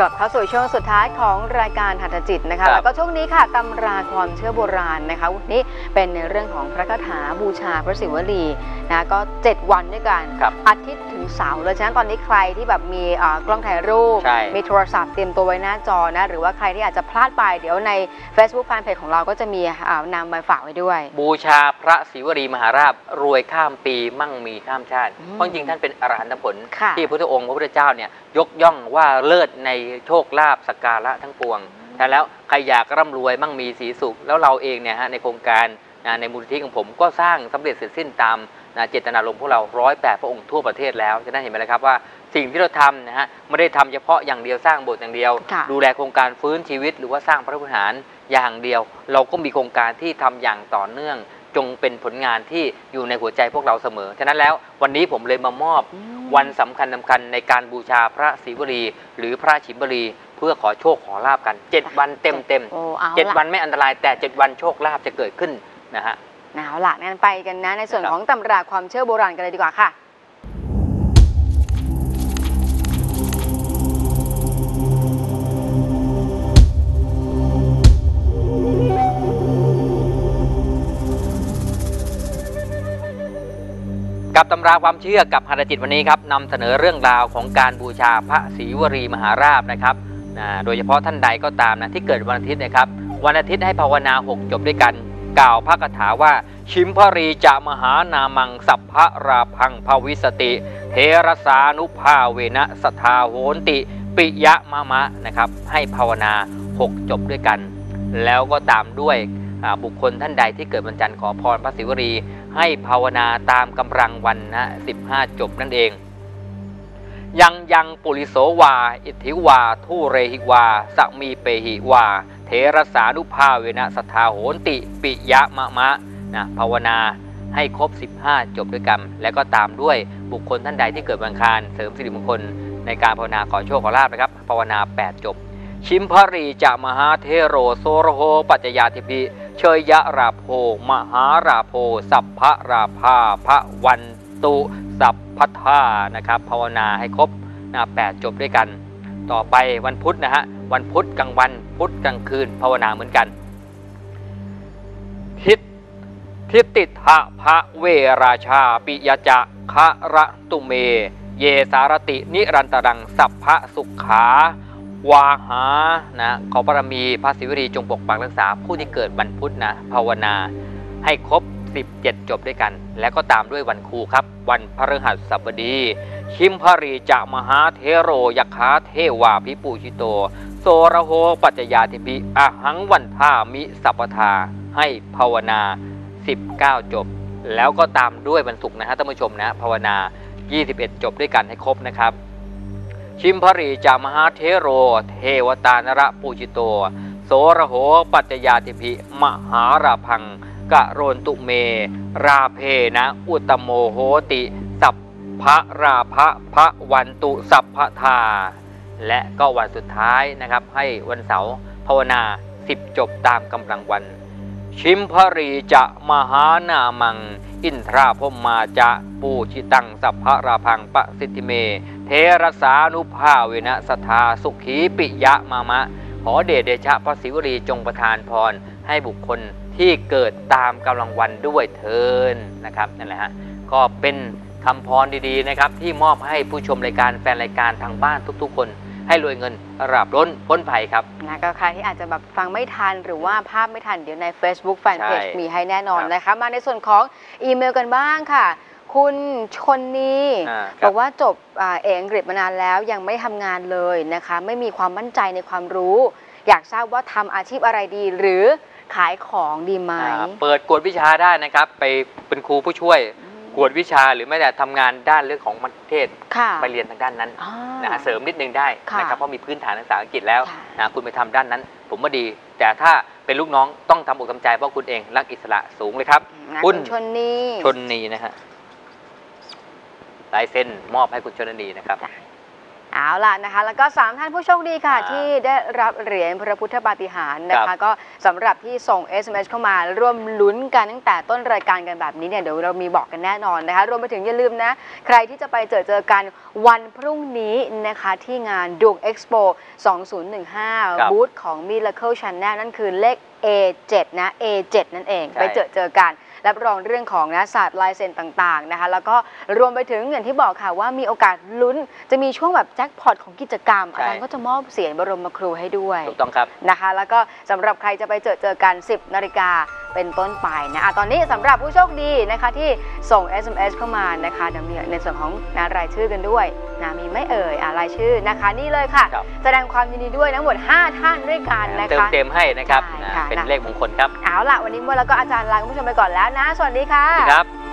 ลับเข้าสู่ช่วงสุดท้ายของรายการหัตถจิตนะคะแล้วก็ช่วงนี้ค่ะตำราความเชื่อโบราณนะคะวันนี้เป็นในเรื่องของพระคาถาบูชาพระศิวลีนะก็7วันด้วยกันอาทิตย์ถึงเสาร์เลยฉะนั้นตอนนี้ใครที่แบบมีกล้องถ่ายรูปมีโทรศัพท์เตรียมตัวไว้หน้าจอนะหรือว่าใครที่อาจจะพลาดไปเดี๋ยวใน Facebook Fanpage ของเราก็จะมีนำมาฝากไว้ด้วยบูชาพระศิวลีมหาราชรวยข้ามปีมั่งมีข้ามชาติเพราะจริงท่านเป็นอรหันตผลที่พระพุทธองค์พระพุทธเจ้าเนี่ยยกย่องว่าเลิศในโชคลาภสักการะทั้งปวงแต่แล้วใครอยากร่ำรวยมั่งมีสีสุขแล้วเราเองเนี่ยฮะในโครงการในมูลนิธิของผมก็สร้างสำเร็จเสร็จสิ้นตามเจตนารมณ์พวกเรา108 พระองค์ทั่วประเทศแล้วจะได้เห็นไหมนะครับว่าสิ่งที่เราทำนะฮะไม่ได้ทำเฉพาะอย่างเดียวสร้างโบสถ์อย่างเดียวดูแลโครงการฟื้นชีวิตหรือว่าสร้างพระวิหารอย่างเดียวเราก็มีโครงการที่ทำอย่างต่อเนื่องจงเป็นผลงานที่อยู่ในหัวใจพวกเราเสมอฉะนั้นแล้ววันนี้ผมเลยมามอบวันสำคัญในการบูชาพระศิวลีหรือพระฉิมบรีเพื่อขอโชคขอลาภกัน7 วันเต็ม7 วันไม่อันตรายแต่7 วันโชคลาภจะเกิดขึ้นนะฮะเอาล่ะงั้นไปกันนะในส่วนของตำราความเชื่อโบราณกันเลยดีกว่าค่ะกับตำราความเชื่อกับหัตถจิตวันนี้ครับนำเสนอเรื่องราวของการบูชาพระศรีวลีมหาราชนะครับโดยเฉพาะท่านใดก็ตามนะที่เกิดวันอาทิตย์นะครับวันอาทิตย์ให้ภาวนา6 จบด้วยกันกล่าวพระคาถาว่าชิมพรีจะมหานามังสัพพะราพังภวิสติเทรสานุภาเวนะสทาโหนติปิยะมะมะนะครับให้ภาวนา6 จบด้วยกันแล้วก็ตามด้วยบุคคลท่านใดที่เกิดวันจันทร์ขอพรพระศิวลีให้ภาวนาตามกำลังวันนะ15 จบนั่นเองยังปุริโสวาอิทธิวาทุเรหิวาสมีเปหิวาเทรสานุภาเวนะสทาโหนติปิยะมะมะนะภาวนาให้ครบ15 จบด้วยกันแล้วก็ตามด้วยบุคคลท่านใดที่เกิดวันอังคารเสริมสิริมงคลในการภาวนาขอโชคขอลาภนะครับภาวนา8 จบชิมพรีจะมหาเทโรโสรโหปัจจยาธิพิเชยยะราโภมหาราโภสัพพะราภาพระวันตุสัพพทานะครับภาวนาให้ครบ8 จบด้วยกันต่อไปวันพุธนะฮะวันพุธกลางวันพุธกลางคืนภาวนาเหมือนกันทิฏฐิทะพระเวราชาปิยจะคะระตุเมเยสารตินิรันตรังสัพพะสุขาวาหานะขอบารมีพระศิวลีจงปกปักรักษาผู้ที่เกิดวันพุธนะภาวนาให้ครบ17 จบด้วยกันแล้วก็ตามด้วยวันครูครับวันพฤหัสบดีชิมพรีจะมหาเทโรยคาเทวาภิปูชิโตโสระโหปัจจยาธิพิอหังวันทามิสัพพทาให้ภาวนา19 จบแล้วก็ตามด้วยวันศุกร์นะฮะท่านผู้ชมนะภาวนา21 จบด้วยกันให้ครบนะครับชิมพรีจามหาเทโรเทวตานระปูจิโตโสระโหปัจจยาธิพิมหาราพังกะโรนตุเมราเพนะอุตโมโหติสัพพะราภะพระวันตุสัพพทาและก็วันสุดท้ายนะครับให้วันเสาร์ภาวนา10 จบตามกำลังวันชิมพรีจะมหานามังอินทราพมมาจะปูชิตังสัพพะราพังปะสิทธิเมเทรสานุภาเวนะสทาสุขีปิยะมามะขอเดชะพระศิวลีจงประทานพรให้บุคคลที่เกิดตามกำลังวันด้วยเทินนะครับนั่นแหละฮะก็เป็นคำพรดีๆนะครับที่มอบให้ผู้ชมรายการแฟนรายการทางบ้านทุกๆคนให้รวยเงินราบล้นพ้นภัยครับนะก็ใครที่อาจจะแบบฟังไม่ทันหรือว่าภาพไม่ทันเดี๋ยวใน Facebook Fanpage มีให้แน่นอนนะคะมาในส่วนของอีเมลกันบ้างค่ะคุณชนนีบอกว่าจบเอกอังกฤษมานานแล้วยังไม่ทำงานเลยนะคะไม่มีความมั่นใจในความรู้อยากทราบว่าทำอาชีพอะไรดีหรือขายของดีไหมเปิดกวดวิชาได้นะครับไปเป็นครูผู้ช่วยกวดวิชาหรือไม่แต่ทำงานด้านเรื่องของมัธยมไปเรียนทางด้านนั้นนะเสริมนิดนึงได้นะครับเพราะมีพื้นฐานภาษาอังกฤษแล้วนะคุณไปทำด้านนั้นผมว่าดีแต่ถ้าเป็นลูกน้องต้องทำอกทำใจเพราะคุณเองรักอิสระสูงเลยครับคุณชนนีนะฮะลายเซ็นมอบให้คุณชนนีนะครับเอาล่ะนะคะแล้วก็3ท่านผู้โชคดีค่ะที่ได้รับเหรียญพระพุทธปาฏิหาริย์นะคะก็สำหรับที่ส่ง SMS เข้ามาร่วมลุ้นกันตั้งแต่ต้นรายการกันแบบนี้เนี่ยเดี๋ยวเรามีบอกกันแน่นอนนะคะรวมไปถึงอย่าลืมนะใครที่จะไปเจอกันวันพรุ่งนี้นะคะที่งานดวง Expo 2015 บูธของ Miracle Channel นั่นคือเลข A7 นะ A7 นั่นเองไปเจอกันรับรองเรื่องของศาสตร์ลายเซ็นต่างๆนะคะแล้วก็รวมไปถึงอย่างที่บอกค่ะว่ามีโอกาสลุ้นจะมีช่วงแบบแจ็คพอตของกิจกรรมอาจารย์ก็จะมอบเสียงบรมครูให้ด้วยถูกต้องครับนะคะแล้วก็สำหรับใครจะไปเจอกัน 10 นาฬิกาเป็นต้นไปนะตอนนี้สำหรับผู้โชคดีนะคะที่ส่ง SMS เข้ามานะคะเดี๋ยวมีในส่วนของรายชื่อกันด้วยนะมีไม่เอ่ยรายชื่อนะคะนี่เลยค่ะแสดงความยินดีด้วยทั้งหมด5ท่านด้วยกันนะคะเติมให้นะครับเป็นเลขมงคลครับเอาล่ะวันนี้เมื่อแล้วก็อาจารย์ลาคุณผู้ชมไปก่อนแล้วนะสวัสดีค่ะครับ